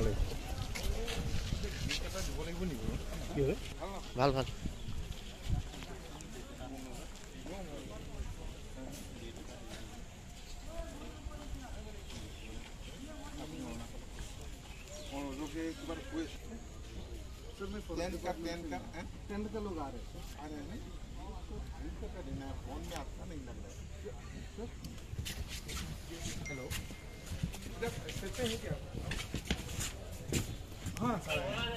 ভাল ভাল टेंट का लोग आ रहे हैं नहीं इनका का देना है फोन में आपका नहीं लग रहा है हेलो सच्चे है क्या हाँ सर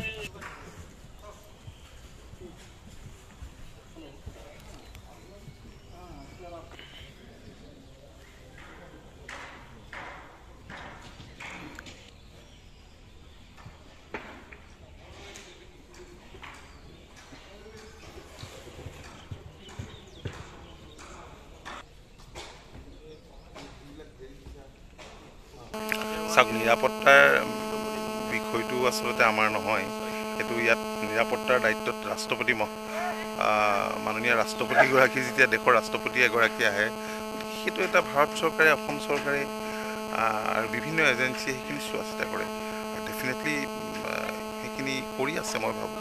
নিৰাপত্তাৰ বিষয়টো আসলতে আমাৰ নহয় এটো ইয়াত নিৰাপত্তাৰ দায়িত্বত ৰাষ্ট্ৰপতি মাননীয় ৰাষ্ট্ৰপতিগৰাকী যেতিয়া দেশৰ ৰাষ্ট্ৰপতি এগৰাকী আহে সেইটো এটা ভাৰত চৰকাৰে অসম চৰকাৰে আৰু বিভিন্ন এজেন্সি সেইখিনি চোৱা চিতা কৰে ডেফিনেটলি সেইখিনি কৰি আছে মই ভাবো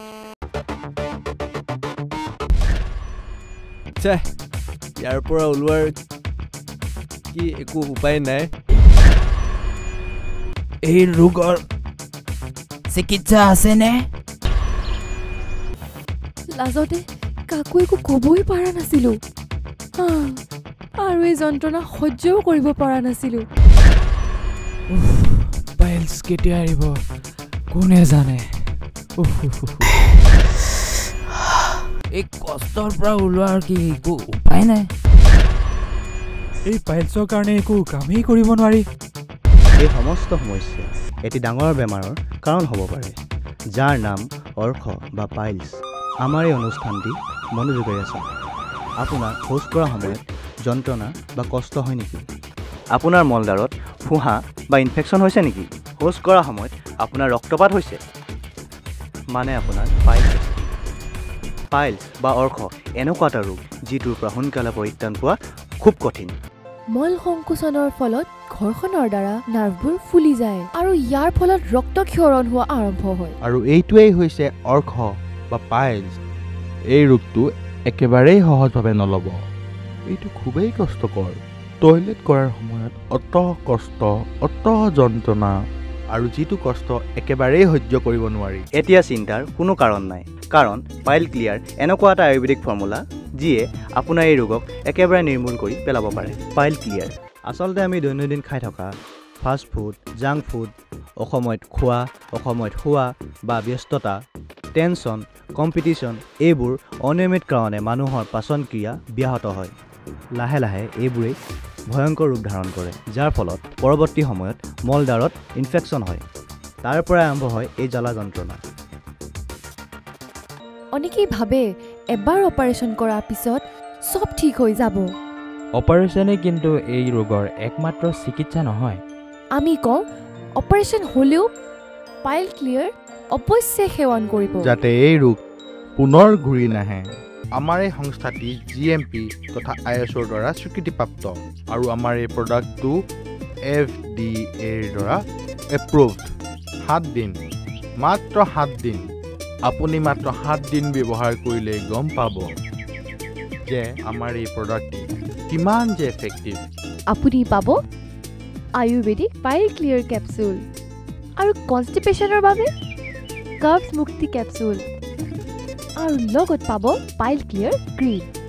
ইয়াৰ পৰা ওলোৱাৰ কি একো উপায় নাই এই ৰোগৰ চিকিৎসা আছে নে লাজতে কাকো একো ক'বই পৰা নাছিলো আৰু এই যন্ত্ৰণা সহ্যও কৰিব পৰা নাছিলো পাইলছ কেতিয়া আহিব কোনে জানে এই কষ্টৰ পৰা ওলোৱাৰ কি একো উপায় নাই এই পাইলছৰ কাৰণে একো কামেই কৰিব নোৱাৰি এই সমস্ত সমস্যা এটি ডাঙৰ বেমাৰৰ কাৰণ হ'ব পাৰে যাৰ নাম অৰ্খ বা পাইলছ আমাৰ এই অনুষ্ঠানটি মনোযোগেৰে চাওক আপোনাৰ শৌচ কৰাৰ সময়ত যন্ত্ৰণা বা কষ্ট হয় নেকি আপোনাৰ মলদাৰত ফুহা বা ইনফেকশ্যন হৈছে নেকি শৌচ কৰাৰ সময়ত আপোনাৰ ৰক্তপাত হৈছে মানে আপোনাৰ পাইলছ বা অৰ্খ এনেকুৱা এটা ৰোগ যিটোৰ পৰা সোনকালে পৰিত্ৰাণ পোৱা খুব কঠিন মল সংকোচনৰ ফলত ঘৰখনৰ দ্বাৰা নাৰ্ভবোৰ ফুলি যায় আৰু ইয়াৰ ফলত ৰক্তক্ষৰণ হোৱা আৰম্ভ হয় আৰু এইটোৱেই হৈছে অৰ্খ বা পাইলছ এই ৰোগটো একেবাৰেই সহজভাৱে নল'ব এইটো খুবেই কষ্টকৰ টয়লেট কৰাৰ সময়ত অত কষ্ট অত যন্ত্ৰণা আৰু যিটো কষ্ট একেবাৰেই সহ্য কৰিব নোৱাৰি এতিয়া চিন্তাৰ কোনো কাৰণ নাই কাৰণ পাইল ক্লিয়াৰ এনেকুৱা এটা আয়ুৰ্বেদিক ফৰ্মুলা যিয়ে আপোনাৰ এই ৰোগক একেবাৰে নিৰ্মূল কৰি পেলাব পাৰে পাইল ক্লিয়াৰ আচলতে আমি দৈনন্দিন খাই থকা ফাষ্ট ফুড জাংক ফুড অসময়ত খোৱা অসময়ত খোৱা বা ব্যস্ততা টেনশ্যন কম্পিটিশ্যন এইবোৰ অনিয়মিত কাৰণে মানুহৰ পাচন ক্ৰিয়া ব্যাহত হয় লাহে লাহে এইবোৰে ভয়ংকৰ ৰূপ ধাৰণ কৰে যাৰ ফলত পৰৱৰ্তী সময়ত মলদাৰত ইনফেকশ্যন হয় তাৰ পৰা আৰম্ভ হয় এই জ্বালা যন্ত্ৰণা অনেকেই ভাবে এবাৰ অপাৰেশ্যন কৰাৰ পিছত সব ঠিক হৈ যাব অপাৰেশ্যনে কিন্তু এই ৰোগৰ একমাত্ৰ চিকিৎসা নহয় আমি কওঁ অপাৰেশ্যন হ'লেও পাইল ক্লিয়াৰ অৱশ্যে সেৱন কৰিব যাতে এই ৰোগ পুনৰ ঘূৰি নাহে আমাৰ এই সংস্থাটি GMP তথা ISOৰ দ্বাৰা স্বীকৃতিপ্ৰাপ্ত আৰু আমাৰ এই প্ৰডাক্টটো FDAৰ দ্বাৰা এপ্ৰুভড 7 দিন মাত্ৰ 7 দিন আপুনি মাত্ৰ 7 দিন ব্যৱহাৰ কৰিলে গম পাব যে আমাৰ এই প্ৰডাক্টটি কিমান যে এফেক্টিভ আপুনি পাব আয়ুৰ্বেদিক পাইল ক্লিয়াৰ কেপচুল আৰু কনষ্টিপেশ্যনৰ বাবে কাৰ্বছ মুক্তি কেপচুল আৰু লগত পাব পাইল ক্লিয়াৰ ক্ৰীম